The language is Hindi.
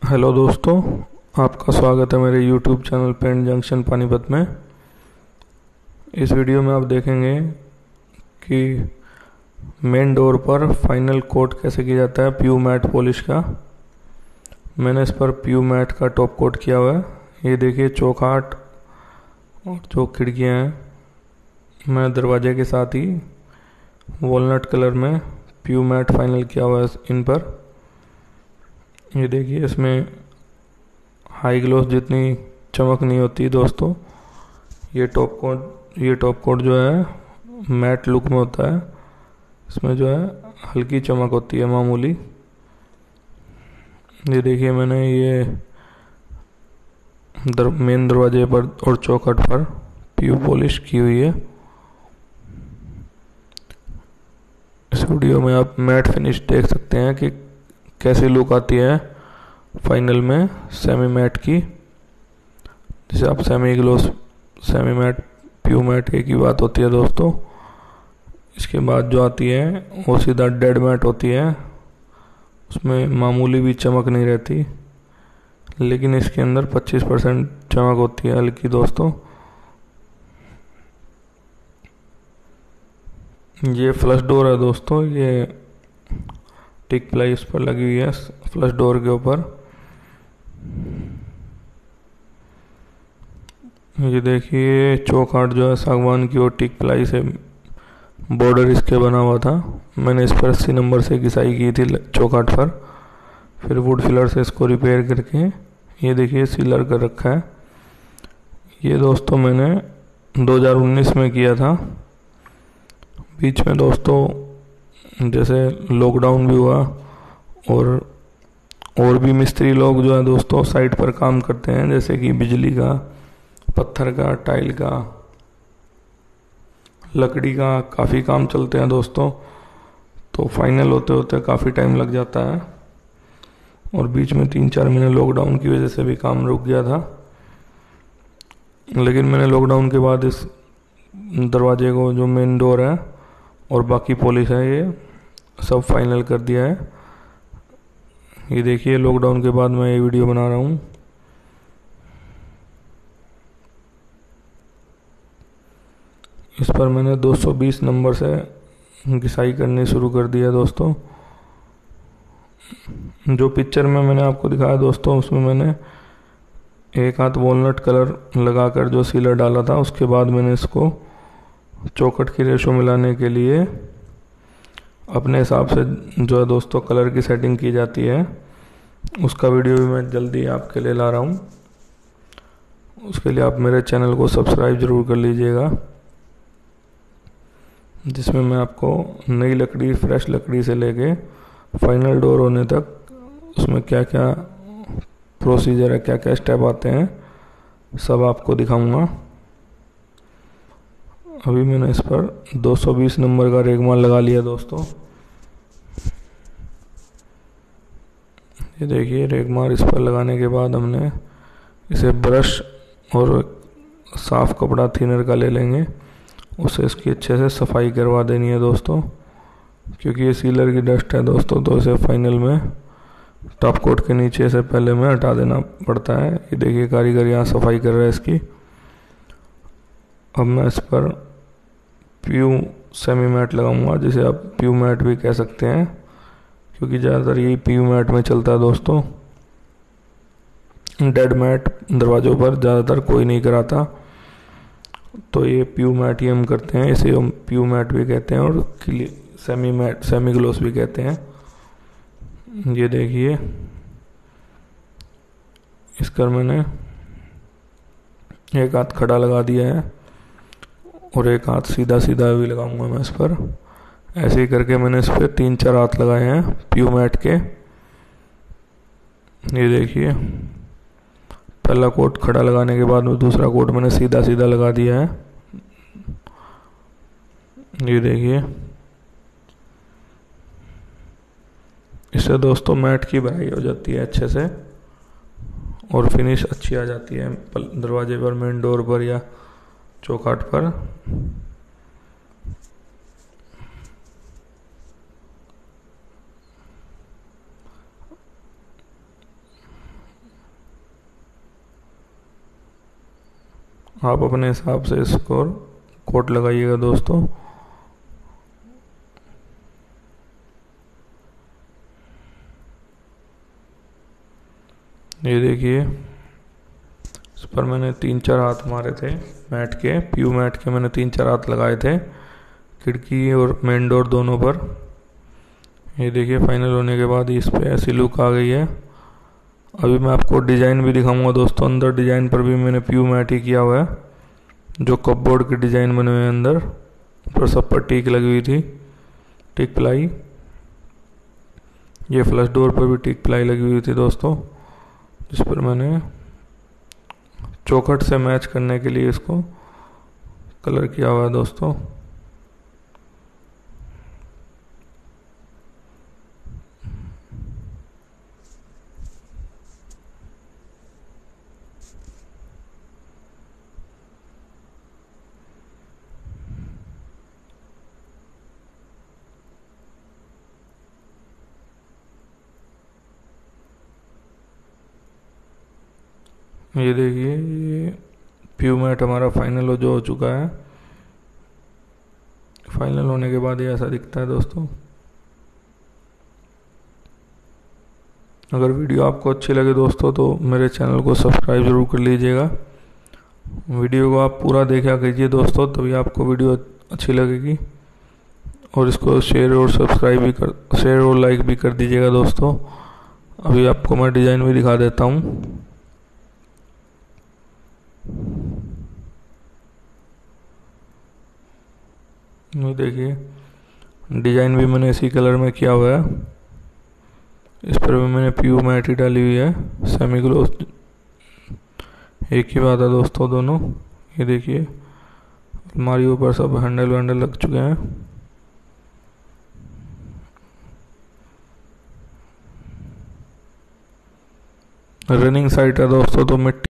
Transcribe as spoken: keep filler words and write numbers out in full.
हेलो दोस्तों, आपका स्वागत है मेरे YouTube channel paint junction Panipat में। इस वीडियो में आप देखेंगे कि मेन डोर पर फाइनल कोट कैसे किया जाता है प्यू मैट पॉलिश का। मैंने इस पर प्यू मैट का टॉप कोट किया हुआ है। ये देखिए चौखाट और जो खिड़कियाँ हैं मैं दरवाजे के साथ ही वॉलनट कलर में प्यू मैट फाइनल किया हुआ है इन पर। ये देखिए इसमें हाई ग्लोस जितनी चमक नहीं होती दोस्तों। ये टॉप कोट ये टॉप कोट जो है मैट लुक में होता है। इसमें जो है हल्की चमक होती है मामूली। ये देखिए मैंने ये दर, मेन दरवाजे पर और चौखट पर प्यू पॉलिश की हुई है। इस वीडियो में आप मैट फिनिश देख सकते हैं कि कैसी लुक आती है फाइनल में सेमी मैट की। जिसे आप semi gloss semi matt PU matt एक ही बात होती है दोस्तों। इसके बाद जो आती है वो सीधा डेड मैट होती है। उसमें मामूली भी चमक नहीं रहती, लेकिन इसके अंदर पच्चीस परसेंट चमक होती है हल्की दोस्तों। ये फ्लश डोर है दोस्तों। ये टिक प्लाई इस पर लगी हुई है फ्लश डोर के ऊपर। ये देखिए चौखाट जो है सागवान की और टिक प्लाई से बॉर्डर इसके बना हुआ था। मैंने इस पर अस्सी नंबर से घिसाई की थी चौखाट पर। फिर वुड फिलर से इसको रिपेयर करके ये देखिए सीलर कर रखा है। ये दोस्तों मैंने दो हज़ार उन्नीस में किया था। बीच में दोस्तों जैसे लॉकडाउन भी हुआ और और भी मिस्त्री लोग जो है दोस्तों साइट पर काम करते हैं, जैसे कि बिजली का, पत्थर का, टाइल का, लकड़ी का काफ़ी काम चलते हैं दोस्तों। तो फाइनल होते होते काफ़ी टाइम लग जाता है और बीच में तीन चार महीने लॉकडाउन की वजह से भी काम रुक गया था। लेकिन मैंने लॉकडाउन के बाद इस दरवाजे को जो मेन डोर है और बाकी पॉलिश है ये सब फाइनल कर दिया है। ये देखिए लॉकडाउन के बाद मैं ये वीडियो बना रहा हूँ। इस पर मैंने दो सौ बीस नंबर से घिसाई करनी शुरू कर दिया दोस्तों। जो पिक्चर में मैंने आपको दिखाया दोस्तों उसमें मैंने एक हाथ वॉलनट कलर लगाकर जो सीलर डाला था, उसके बाद मैंने इसको चौखट की रेशो मिलाने के लिए अपने हिसाब से जो है दोस्तों कलर की सेटिंग की जाती है। उसका वीडियो भी मैं जल्दी आपके लिए ला रहा हूँ। उसके लिए आप मेरे चैनल को सब्सक्राइब ज़रूर कर लीजिएगा, जिसमें मैं आपको नई लकड़ी, फ्रेश लकड़ी से लेके फाइनल डोर होने तक उसमें क्या क्या प्रोसीजर है, क्या क्या स्टेप आते हैं, सब आपको दिखाऊंगा। अभी मैंने इस पर दो सौ बीस नंबर का रेगमाल लगा लिया दोस्तों। ये देखिए रेगमाल इस पर लगाने के बाद हमने इसे ब्रश और साफ कपड़ा थिनर का ले लेंगे, उसे इसकी अच्छे से सफाई करवा देनी है दोस्तों। क्योंकि ये सीलर की डस्ट है दोस्तों, तो इसे फाइनल में टॉप कोट के नीचे से पहले में हटा देना पड़ता है। ये देखिए कारीगर यहाँ सफाई कर रहा है इसकी। अब मैं इस पर प्यू सेमी मैट लगाऊंगा, जिसे आप प्यू मैट भी कह सकते हैं, क्योंकि ज़्यादातर यही प्यू मैट में चलता है दोस्तों। डेड मैट दरवाज़ों पर ज़्यादातर कोई नहीं कराता, तो ये प्यू मैट ही हम करते हैं। इसे हम प्यू मैट भी कहते हैं और सेमी मैट, सेमी ग्लोस भी कहते हैं। ये देखिए इस कर मैंने एक हाथ खड़ा लगा दिया है और एक हाथ सीधा सीधा भी लगाऊंगा मैं इस पर। ऐसे ही करके मैंने इस पर तीन चार हाथ लगाए हैं प्यू मैट के। ये देखिए पहला कोट खड़ा लगाने के बाद में दूसरा कोट मैंने सीधा सीधा लगा दिया है। ये देखिए इससे दोस्तों मैट की भराई हो जाती है अच्छे से और फिनिश अच्छी आ जाती है दरवाजे पर, मेन डोर पर या चौखाट पर। आप अपने हिसाब से इसको कोट लगाइएगा दोस्तों। ये देखिए, इस पर मैंने तीन चार हाथ मारे थे मैट के, प्यू मैट के मैंने तीन चार हाथ लगाए थे खिड़की और मेन डोर दोनों पर। ये देखिए फाइनल होने के बाद इस पे ऐसी लुक आ गई है। अभी मैं आपको डिज़ाइन भी दिखाऊंगा दोस्तों। अंदर डिज़ाइन पर भी मैंने प्यू मैट ही किया हुआ है, जो कपबोर्ड के डिज़ाइन बने हुए हैं अंदर, पर सब पर टीक लगी हुई थी, टीक प्लाई। ये फ्लश डोर पर भी टीक प्लाई लगी हुई थी दोस्तों, जिस पर मैंने चौखट से मैच करने के लिए इसको कलर किया हुआ है दोस्तों। ये देखिए, ये प्यू मैट हमारा फाइनल हो जो हो चुका है। फाइनल होने के बाद ये ऐसा दिखता है दोस्तों। अगर वीडियो आपको अच्छी लगे दोस्तों तो मेरे चैनल को सब्सक्राइब जरूर कर लीजिएगा। वीडियो को आप पूरा देखा कीजिए दोस्तों, तभी आपको वीडियो अच्छी लगेगी। और इसको शेयर और सब्सक्राइब भी कर शेयर और लाइक भी कर दीजिएगा दोस्तों। अभी आपको मैं डिज़ाइन भी दिखा देता हूँ। ये देखिए, डिज़ाइन भी मैंने इसी कलर में किया हुआ है। इस पर भी मैंने प्यू मैट ही डाली हुई है, सेमी ग्लोस। एक ही बात है दोस्तों दोनों। ये देखिए, अलमारियों पर सब हैंडल वैंडल लग चुके हैं। रनिंग साइट है दोस्तों, तो मिट्टी